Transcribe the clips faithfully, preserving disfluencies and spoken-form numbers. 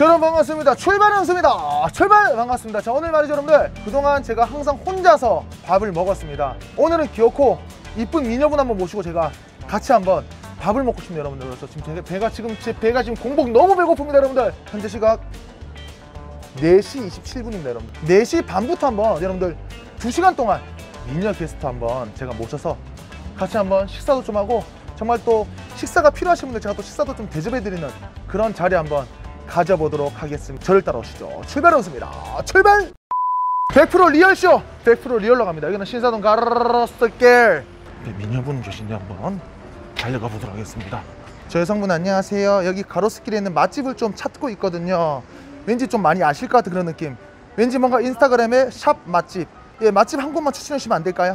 여러분 반갑습니다. 출발 연수입니다. 출발 반갑습니다. 자, 오늘 말이죠 여러분들, 그동안 제가 항상 혼자서 밥을 먹었습니다. 오늘은 귀엽고 이쁜 미녀분 한번 모시고 제가 같이 한번 밥을 먹고 싶네요 여러분들. 그래서 지금 제 배가 지금 제 배가 지금 공복 너무 배고픕니다 여러분들. 현재 시각 네 시 이십칠 분입니다 여러분들. 네 시 반부터 한번 여러분들 두 시간 동안 미녀 게스트 한번 제가 모셔서 같이 한번 식사도 좀 하고, 정말 또 식사가 필요하신 분들 제가 또 식사도 좀 대접해드리는 그런 자리 한번 가져보도록 하겠습니다. 저를 따라오시죠. 출발 연수입니다. 출발! 백 퍼센트 리얼쇼! 백 퍼센트 리얼로 갑니다. 여기는 신사동 가로수길. 미녀분 계신데 한번 달려가 보도록 하겠습니다. 저 여성분 안녕하세요. 여기 가로수길에 있는 맛집을 좀 찾고 있거든요. 왠지 좀 많이 아실 것 같은 그런 느낌. 왠지 뭔가 인스타그램에 샵 맛집, 예, 맛집 한 곳만 추천해 주시면 안 될까요?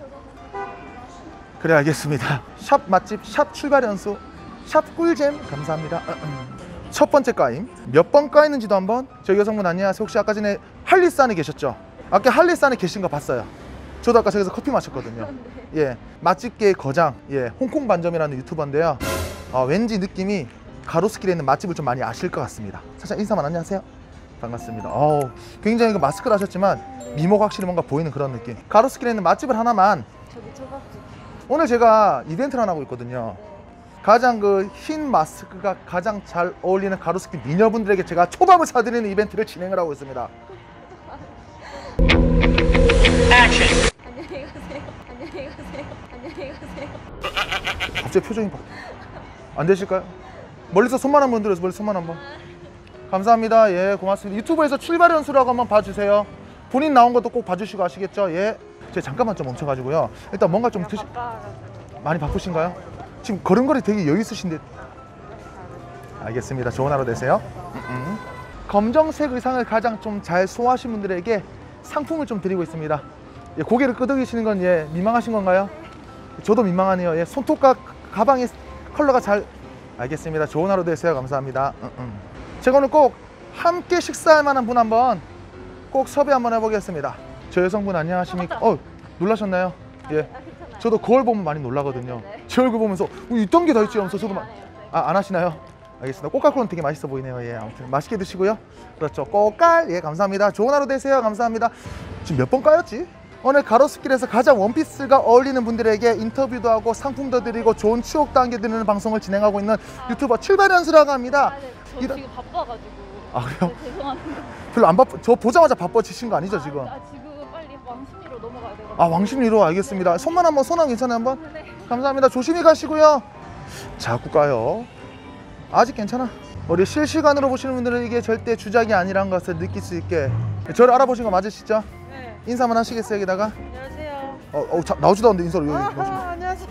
그래 알겠습니다. 샵 맛집, 샵 출발 연수, 샵 꿀잼 감사합니다. 첫 번째 까임, 몇 번 까이는지도 한번. 저 여성분 안녕하세요. 혹시 아까 전에 할리산에 계셨죠? 아까 할리산에 계신 거 봤어요. 저도 아까 저기서 커피 마셨거든요. 예, 맛집계의 거장, 예, 홍콩 반점이라는 유튜버인데요. 어, 왠지 느낌이 가로수길에 있는 맛집을 좀 많이 아실 것 같습니다. 살짝 인사만. 안녕하세요. 반갑습니다. 어, 굉장히 그 마스크를 하셨지만 미모가 확실히 뭔가 보이는 그런 느낌. 가로수길에 있는 맛집을 하나만. 저기 초밥집. 오늘 제가 이벤트를 하나 하고 있거든요. 가장 그 흰 마스크가 가장 잘 어울리는 가로수길 미녀분들에게 제가 초밥을 사드리는 이벤트를 진행을 하고 있습니다. 안녕히 가세요. 안녕히 가세요. 안녕히 가세요. 갑자기 표정이 바... 안 되실까요? 멀리서 손만 한번 들어서 멀리 손만 한번. 감사합니다. 예, 고맙습니다. 유튜브에서 출발 연수라고 한번 봐주세요. 본인 나온 것도 꼭 봐주시고 아시겠죠? 예. 제가 잠깐만 좀 멈춰가지고요. 일단 뭔가 좀 드시... 많이 바쁘신가요? 지금 걸음걸이 되게 여유 있으신데. 알겠습니다. 좋은 하루 되세요. 음음. 검정색 의상을 가장 좀 잘 소화하신 분들에게 상품을 좀 드리고 있습니다. 예, 고개를 끄덕이시는 건 예, 민망하신 건가요? 저도 민망하네요. 예, 손톱과 가방의 컬러가 잘... 알겠습니다. 좋은 하루 되세요. 감사합니다. 음음. 제가 오늘 꼭 함께 식사할 만한 분 한번 꼭 섭외 한번 해보겠습니다. 저 여성분 안녕하십니까? 어, 놀라셨나요? 예. 저도 거울 보면 많이 놀라거든요. 제 얼굴 보면서 어, 이딴 게 다 있지 하면서 저도 막... 아, 안 하시나요? 알겠습니다. 꽃갈콘은 되게 맛있어 보이네요. 예, 아무튼 맛있게 드시고요. 그렇죠. 꽃갈. 예, 감사합니다. 좋은 하루 되세요. 감사합니다. 지금 몇 번 까였지? 오늘 가로수길에서 가장 원피스가 어울리는 분들에게 인터뷰도 하고 상품도 드리고 좋은 추억도 안겨드리는 방송을 진행하고 있는 아, 유튜버 출발 연수라고 합니다. 아, 네. 저 이런... 지금 바빠가지고. 아, 그래요? 네, 죄송합니다. 별로 안 바빠. 저 보자마자 바빠지신 거 아니죠 아, 지금? 아, 지금 빨리 왕십리로 넘어가야 돼요. 아, 왕십리로. 알겠습니다. 손만 한번, 손 한 괜찮아요 한번? 네. 감사합니다. 조심히 가시고요. 자꾸 가요. 아직 괜찮아. 우리 실시간으로 보시는 분들은 이게 절대 주작이 아니라는 것을 느낄 수 있게. 저를 알아보신 거 맞으시죠? 네. 인사만 하시겠어요 여기다가? 안녕하세요. 어, 어 자, 나오지도 않는데 인사를 여기. 아, 안녕하세요.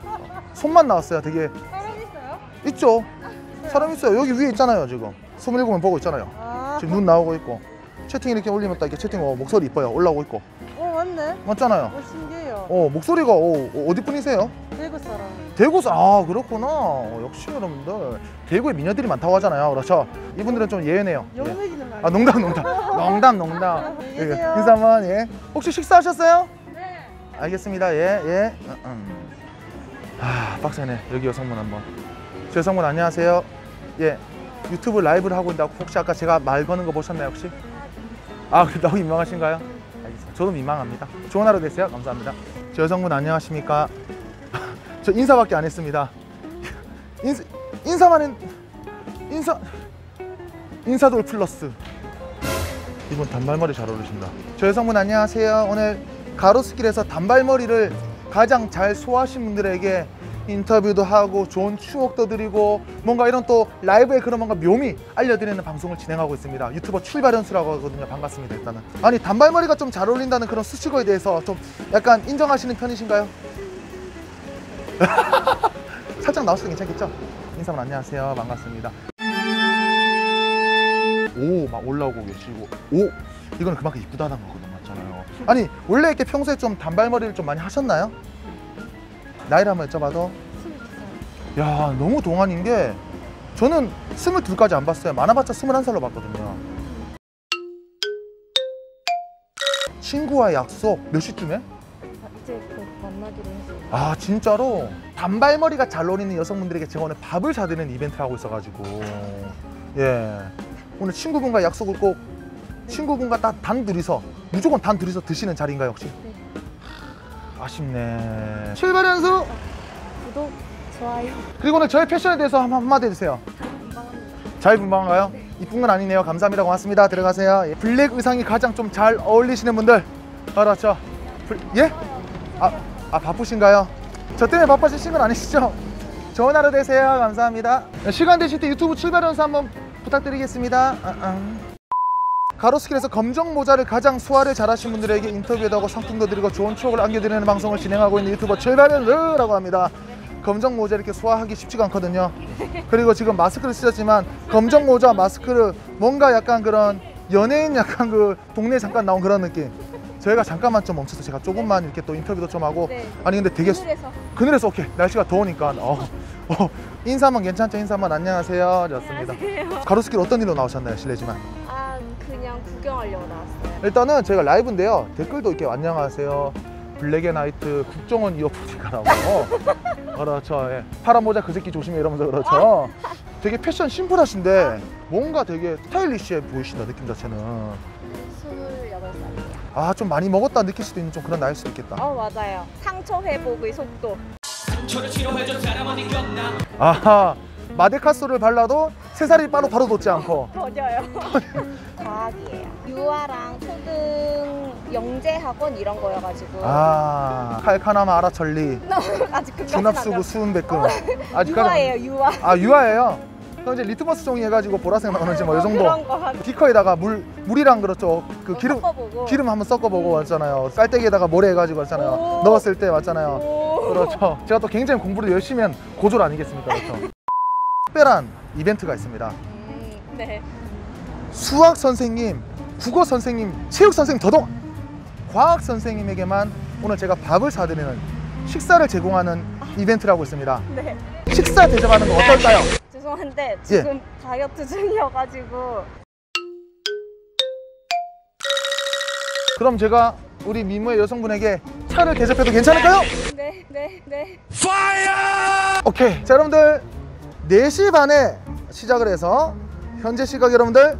손만 나왔어요. 되게. 사람 있어요? 있죠. 사람 있어요. 여기 위에 있잖아요 지금. 스물일곱 명 보고 있잖아요. 아. 지금 눈 나오고 있고. 채팅 이렇게 올리면 딱 이렇게 채팅 어, 목소리 이뻐요. 올라오고 있고. 어, 맞네. 맞잖아요. 어, 신기해요. 어, 목소리가 어, 어디 분이세요? 대구 사람. 대구 사. 아, 그렇구나. 어, 역시 여러분들 대구에 미녀들이 많다고 하잖아요. 그렇죠. 이분들은 좀 예외네요. 예. 영맥이는 말. 아, 농담 농담. 농담 농담. 예, 안녕하세요. 인사 한번. 예. 혹시 식사하셨어요? 네. 알겠습니다. 예, 예. 음, 음. 아, 빡세네. 여기 여성분 한번. 저 여성분 안녕하세요. 예. 유튜브 라이브를 하고 있다고 혹시 아까 제가 말 거는 거 보셨나요 혹시? 아, 너무 민망하신가요? 알겠습니다. 저도 민망합니다. 좋은 하루 되세요. 감사합니다. 저 여성분 안녕하십니까? 저 인사밖에 안 했습니다. 인사, 인사만 했... 인사... 인사돌 플러스. 이분 단발머리 잘 어울리신다. 저 여성분 안녕하세요. 오늘 가로수길에서 단발머리를 가장 잘 소화하신 분들에게 인터뷰도 하고 좋은 추억도 드리고 뭔가 이런 또 라이브의 그런 뭔가 묘미 알려드리는 방송을 진행하고 있습니다. 유튜버 출발 연수라고 하거든요. 반갑습니다. 일단은. 아니, 단발머리가 좀 잘 어울린다는 그런 수식어에 대해서 좀 약간 인정하시는 편이신가요? 살짝 나왔어도 괜찮겠죠? 인사만 안녕하세요. 반갑습니다. 오, 막 올라오고 계시고. 오, 이건 그만큼 이쁘다는 거거든요. 맞잖아요. 아니, 원래 이렇게 평소에 좀 단발머리를 좀 많이 하셨나요? 나이를 한번 여쭤봐도. 야, 너무 동안인 게 저는 스물둘까지 안 봤어요. 많아봤자 스물한 살로 봤거든요. 친구와의 약속 몇 시쯤에? 이제 곧 만나기로 했어요. 아, 진짜로? 단발머리가 잘 어울리는 여성분들에게 제가 오늘 밥을 사드리는 이벤트를 하고 있어가지고. 예. 오늘 친구분과 약속을 꼭 친구분과 딱 단 둘이서 무조건 단 둘이서 드시는 자리인가요 혹시? 네. 아쉽네. 출발 연수. 구독, 좋아요. 그리고 오늘 저의 패션에 대해서 한 한마디 해주세요. 건강합니다. 잘 분방한가요? 네. 이쁜 건 아니네요. 감사합니다. 고맙습니다. 들어가세요. 예. 블랙 의상이 가장 좀 잘 어울리시는 분들. 알았죠? 불... 예? 아, 아 바쁘신가요? 저 때문에 바빠지신 건 아니시죠? 좋은 하루 되세요. 감사합니다. 시간 되실 때 유튜브 출발 연수 한번 부탁드리겠습니다. 아, 아. 가로수길에서 검정 모자를 가장 소화를 잘하신 분들에게 인터뷰도 하고 상품도 드리고 좋은 추억을 안겨드리는 방송을 진행하고 있는 유튜버 출발 연수라고 합니다. 검정 모자 이렇게 소화하기 쉽지가 않거든요. 그리고 지금 마스크를 쓰셨지만 검정 모자 마스크를 뭔가 약간 그런 연예인 약간 그 동네에 잠깐 나온 그런 느낌. 저희가 잠깐만 좀 멈춰서 제가 조금만 이렇게 또 인터뷰도 좀 하고. 네. 아니 근데 되게 그늘에서. 그늘에서 오케이. 날씨가 더우니까 어, 어, 인사만 괜찮죠? 인사만 안녕하세요. 좋습니다. 안녕하세요. 가로수길 어떤 일로 나오셨나요? 실례지만. 아, 그냥 구경하려고 나왔어요. 일단은 저희가 라이브인데요. 댓글도 이렇게 안녕하세요. 블랙앤나이트 국정원 이어폰인가라고. 그렇죠. 예. 파란 모자 그 새끼 조심해 이러면서 그렇죠. 되게 패션 심플하신데 뭔가 되게 스타일리시해 보이신다 느낌 자체는. 스물여덟 살이에요. 아 좀 많이 먹었다 느낄 수도 있는 좀 그런 나이일 수도 있겠다. 어, 맞아요. 상처 회복의 속도. 아하 마데카소를 발라도 새살이 바로 바로 돋지 않고. 버려요. 과학이에요. 유아랑 초등 영재 학원 이런 거여가지고. 아 칼카나마 아라천리 아직 끝까지 중납수구 수은백금 아직 유아예요, 유아. 아 유아예요. 그럼 이제 리트머스 종이 해가지고 보라색 나오는지 뭐 이 정도. 그런 거 하고. 비커에다가 물 물이랑 그렇죠. 그 기름 섞어보고. 기름 한번 섞어보고 왔잖아요. 쌀때기에다가 모래 해가지고 왔잖아요. 오. 넣었을 때 왔잖아요. 오. 그렇죠. 제가 또 굉장히 공부를 열심히 한 고졸 아니겠습니까, 그렇죠? 특별한 이벤트가 있습니다. 음, 네. 수학 선생님, 국어 선생님, 체육 선생님 더더욱 과학 선생님에게만 오늘 제가 밥을 사드리는 식사를 제공하는 이벤트를 하고 있습니다. 네. 식사 대접하는 거 어떨까요? 죄송한데 지금 다이어트 중이어가지고. 그럼 제가 우리 미모의 여성분에게 차를 대접해도 괜찮을까요? 네, 네, 네. 오케이. 자, 여러분들 네 시 반에 시작을 해서 현재 시각 여러분들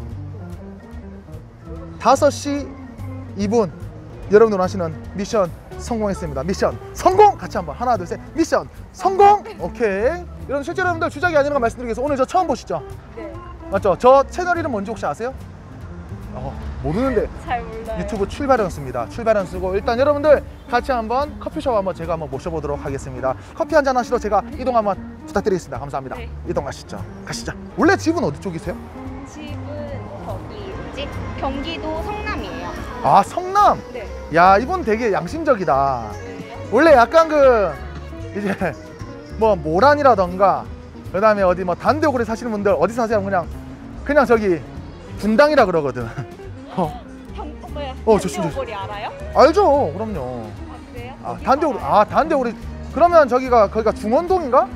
다섯 시 이 분 여러분들 원하시는 미션 성공했습니다. 미션 성공! 같이 한번 하나 둘 셋 미션 성공! 오케이. 여러분 실제 여러분들 주작이 아니라는 거 말씀드리겠습니다. 오늘 저 처음 보시죠? 네. 맞죠? 저 채널 이름 뭔지 혹시 아세요? 어, 모르는데 잘 몰라요. 유튜브 출발연수입니다. 출발연수고 일단 여러분들 같이 한번 커피숍 한번 제가 한번 모셔보도록 하겠습니다. 커피 한잔 하시러 제가 이동 한번 부탁드리겠습니다. 감사합니다. 네. 이동하시죠. 가시죠. 원래 집은 어디 쪽이세요? 집은 저기 뭐지? 경기도 성남이에요. 아 성남. 네. 야 이분 되게 양심적이다. 왜요? 원래 약간 그 이제 뭐 모란이라던가 그다음에 어디 뭐 단대오골에 사시는 분들 어디 사세요? 그냥 그냥 저기 분당이라 그러거든. 어, 경, 어, 뭐야? 어, 저 진짜- 단대오골이 알아요? 알죠. 그럼요. 아, 그래요? 아 거기 단대오리 살아요? 아 단대오리 그러면 저기가 거기가 중원동인가?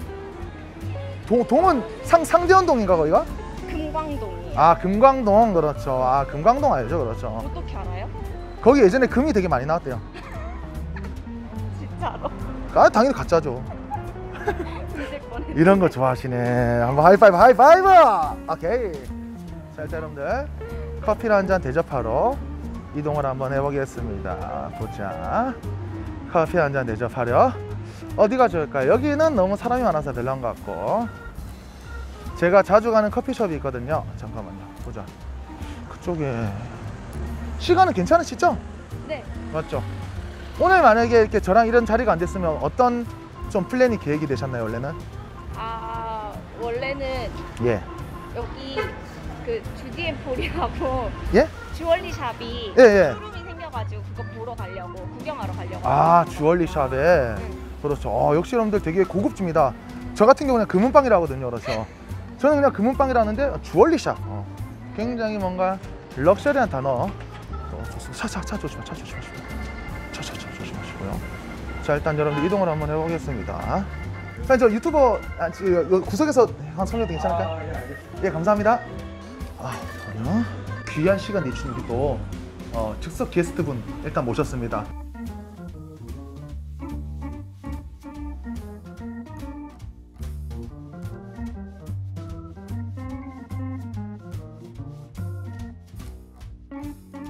동 동은 상 상대원동인가 거기가? 금광동이에요. 아 금광동 그렇죠. 아 금광동 알죠 그렇죠. 어떻게 알아요? 거기 예전에 금이 되게 많이 나왔대요. 진짜로? 아 당연히 가짜죠. 뒤질 뻔했네. 이런 거 좋아하시네. 한번 하이파이브 하이파이브. 오케이. 자 일단 여러분들 커피를 한 잔 대접하러 이동을 한번 해보겠습니다. 보자. 커피 한 잔 대접하려 어디가 좋을까요? 여기는 너무 사람이 많아서 별로 안 같고 제가 자주 가는 커피숍이 있거든요. 잠깐만요. 보자. 그쪽에 시간은 괜찮으시죠? 네. 맞죠? 오늘 만약에 이렇게 저랑 이런 자리가 안 됐으면 어떤 좀 플랜이 계획이 되셨나요 원래는? 아, 원래는 예. 여기 그 주디앤폴이라고 예? 주얼리 샵이 예, 예. 쇼룸이 생겨가지고 그거 보러 가려고 구경하러 가려고. 아 주얼리 샵에 응. 그렇죠. 어, 역시 여러분들 되게 고급집니다. 저 같은 경우는 금은빵이라 하거든요. 그렇죠. 저는 그냥 금은빵이라는데 주얼리 샵. 어, 굉장히 뭔가 럭셔리한 단어. 어, 좋습니다. 차, 차, 차 조심하, 차 조심하시고, 차, 차, 차 조심하시고요. 자, 일단 여러분들 이동을 한번 해보겠습니다. 자, 저 유튜버 아, 저, 요 구석에서 한 소개도 괜찮을까요? 예, 감사합니다. 아, 전혀 귀한 시간 내주시고 어, 즉석 게스트분 일단 모셨습니다. 네.